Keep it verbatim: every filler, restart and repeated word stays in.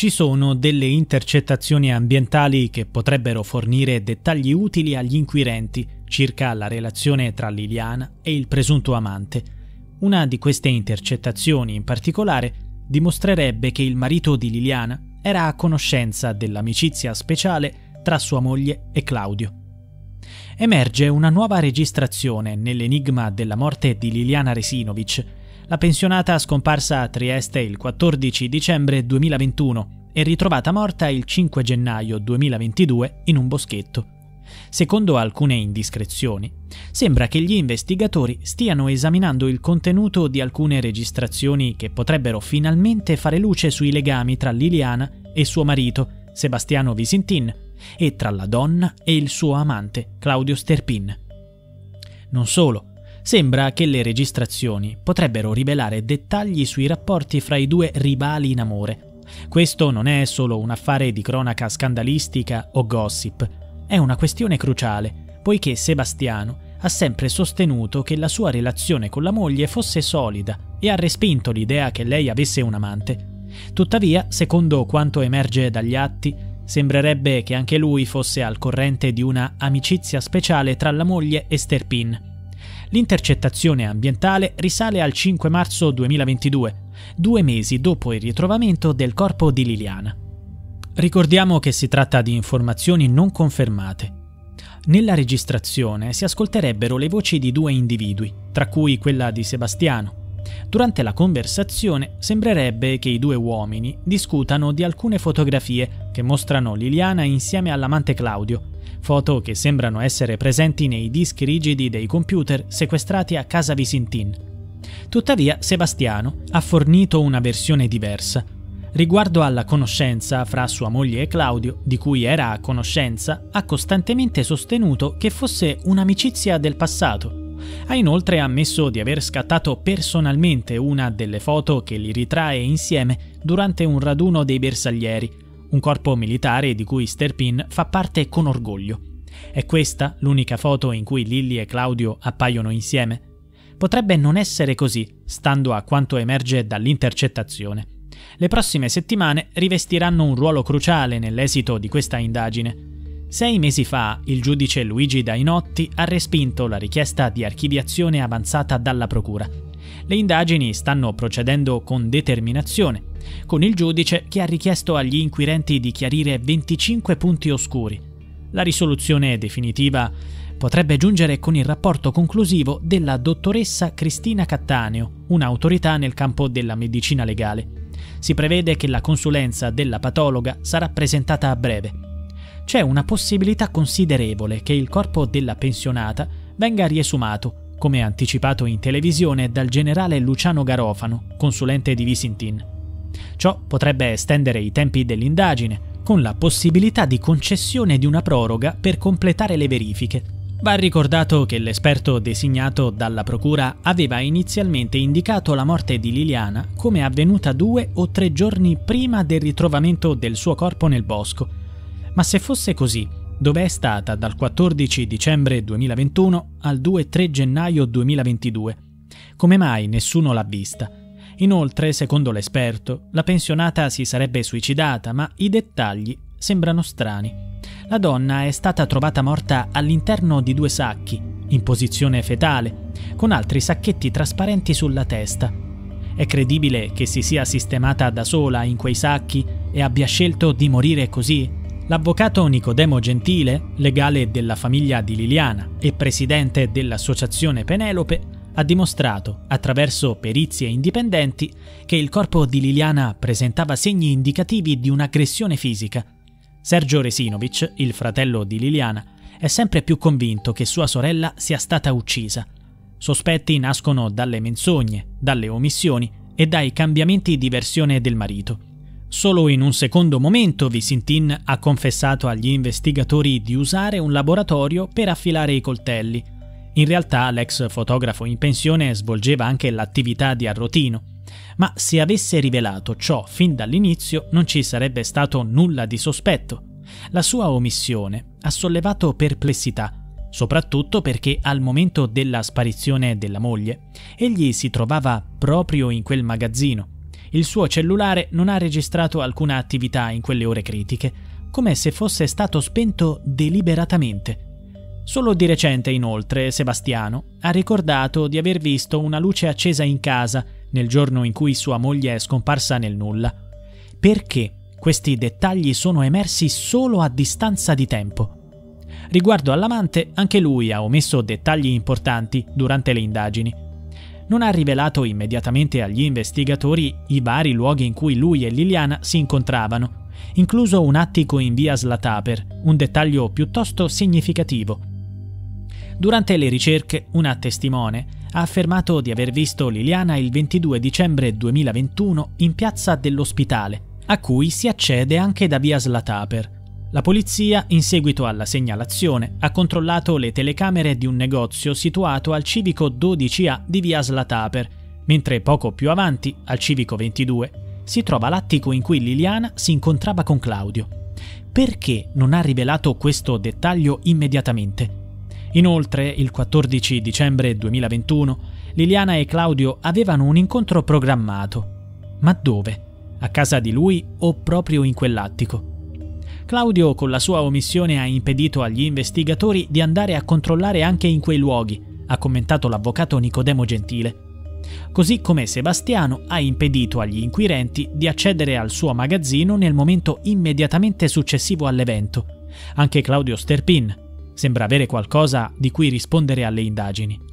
Ci sono delle intercettazioni ambientali che potrebbero fornire dettagli utili agli inquirenti circa la relazione tra Liliana e il presunto amante. Una di queste intercettazioni, in particolare, dimostrerebbe che il marito di Liliana era a conoscenza dell'amicizia speciale tra sua moglie e Claudio. Emerge una nuova registrazione nell'enigma della morte di Liliana Resinovic, la pensionata scomparsa a Trieste il quattordici dicembre duemilaventuno e ritrovata morta il cinque gennaio duemilaventidue in un boschetto. Secondo alcune indiscrezioni, sembra che gli investigatori stiano esaminando il contenuto di alcune registrazioni che potrebbero finalmente fare luce sui legami tra Liliana e suo marito, Sebastiano Visintin, e tra la donna e il suo amante, Claudio Sterpin. Non solo, sembra che le registrazioni potrebbero rivelare dettagli sui rapporti fra i due rivali in amore. Questo non è solo un affare di cronaca scandalistica o gossip, è una questione cruciale, poiché Sebastiano ha sempre sostenuto che la sua relazione con la moglie fosse solida e ha respinto l'idea che lei avesse un amante. Tuttavia, secondo quanto emerge dagli atti, sembrerebbe che anche lui fosse al corrente di una amicizia speciale tra la moglie e Sterpin. L'intercettazione ambientale risale al cinque marzo duemilaventidue, due mesi dopo il ritrovamento del corpo di Liliana. Ricordiamo che si tratta di informazioni non confermate. Nella registrazione si ascolterebbero le voci di due individui, tra cui quella di Sebastiano. Durante la conversazione sembrerebbe che i due uomini discutano di alcune fotografie che mostrano Liliana insieme all'amante Claudio, foto che sembrano essere presenti nei dischi rigidi dei computer sequestrati a casa Visintin. Tuttavia Sebastiano ha fornito una versione diversa. Riguardo alla conoscenza fra sua moglie e Claudio, di cui era a conoscenza, ha costantemente sostenuto che fosse un'amicizia del passato. Ha inoltre ammesso di aver scattato personalmente una delle foto che li ritrae insieme durante un raduno dei bersaglieri, un corpo militare di cui Sterpin fa parte con orgoglio. È questa l'unica foto in cui Lily e Claudio appaiono insieme? Potrebbe non essere così, stando a quanto emerge dall'intercettazione. Le prossime settimane rivestiranno un ruolo cruciale nell'esito di questa indagine. Sei mesi fa il giudice Luigi Dainotti ha respinto la richiesta di archiviazione avanzata dalla procura. Le indagini stanno procedendo con determinazione, con il giudice che ha richiesto agli inquirenti di chiarire venticinque punti oscuri. La risoluzione definitiva potrebbe giungere con il rapporto conclusivo della dottoressa Cristina Cattaneo, un'autorità nel campo della medicina legale. Si prevede che la consulenza della patologa sarà presentata a breve. C'è una possibilità considerevole che il corpo della pensionata venga riesumato, come anticipato in televisione dal generale Luciano Garofano, consulente di Visintin. Ciò potrebbe estendere i tempi dell'indagine, con la possibilità di concessione di una proroga per completare le verifiche. Va ricordato che l'esperto designato dalla procura aveva inizialmente indicato la morte di Liliana come avvenuta due o tre giorni prima del ritrovamento del suo corpo nel bosco. Ma se fosse così, dove è stata dal quattordici dicembre duemilaventuno al due tre gennaio duemilaventidue? Come mai nessuno l'ha vista? Inoltre, secondo l'esperto, la pensionata si sarebbe suicidata, ma i dettagli sembrano strani. La donna è stata trovata morta all'interno di due sacchi, in posizione fetale, con altri sacchetti trasparenti sulla testa. È credibile che si sia sistemata da sola in quei sacchi e abbia scelto di morire così? L'avvocato Nicodemo Gentile, legale della famiglia di Liliana e presidente dell'associazione Penelope, ha dimostrato, attraverso perizie indipendenti, che il corpo di Liliana presentava segni indicativi di un'aggressione fisica. Sergio Resinovic, il fratello di Liliana, è sempre più convinto che sua sorella sia stata uccisa. Sospetti nascono dalle menzogne, dalle omissioni e dai cambiamenti di versione del marito. Solo in un secondo momento Visintin ha confessato agli investigatori di usare un laboratorio per affilare i coltelli. In realtà l'ex fotografo in pensione svolgeva anche l'attività di arrotino, ma se avesse rivelato ciò fin dall'inizio non ci sarebbe stato nulla di sospetto. La sua omissione ha sollevato perplessità, soprattutto perché al momento della sparizione della moglie egli si trovava proprio in quel magazzino. Il suo cellulare non ha registrato alcuna attività in quelle ore critiche, come se fosse stato spento deliberatamente. Solo di recente, inoltre, Sebastiano ha ricordato di aver visto una luce accesa in casa nel giorno in cui sua moglie è scomparsa nel nulla. Perché questi dettagli sono emersi solo a distanza di tempo? Riguardo all'amante, anche lui ha omesso dettagli importanti durante le indagini. Non ha rivelato immediatamente agli investigatori i vari luoghi in cui lui e Liliana si incontravano, incluso un attico in via Zlataper, un dettaglio piuttosto significativo. Durante le ricerche, una testimone ha affermato di aver visto Liliana il ventidue dicembre duemilaventuno in piazza dell'Ospitale, a cui si accede anche da via Zlataper. La polizia, in seguito alla segnalazione, ha controllato le telecamere di un negozio situato al civico dodici A di via Zlataper, mentre poco più avanti, al civico ventidue, si trova l'attico in cui Liliana si incontrava con Claudio. Perché non ha rivelato questo dettaglio immediatamente? Inoltre, il quattordici dicembre duemilaventuno, Liliana e Claudio avevano un incontro programmato. Ma dove? A casa di lui o proprio in quell'attico? Claudio, con la sua omissione, ha impedito agli investigatori di andare a controllare anche in quei luoghi, ha commentato l'avvocato Nicodemo Gentile. Così come Sebastiano ha impedito agli inquirenti di accedere al suo magazzino nel momento immediatamente successivo all'evento. Anche Claudio Sterpin sembra avere qualcosa di cui rispondere alle indagini.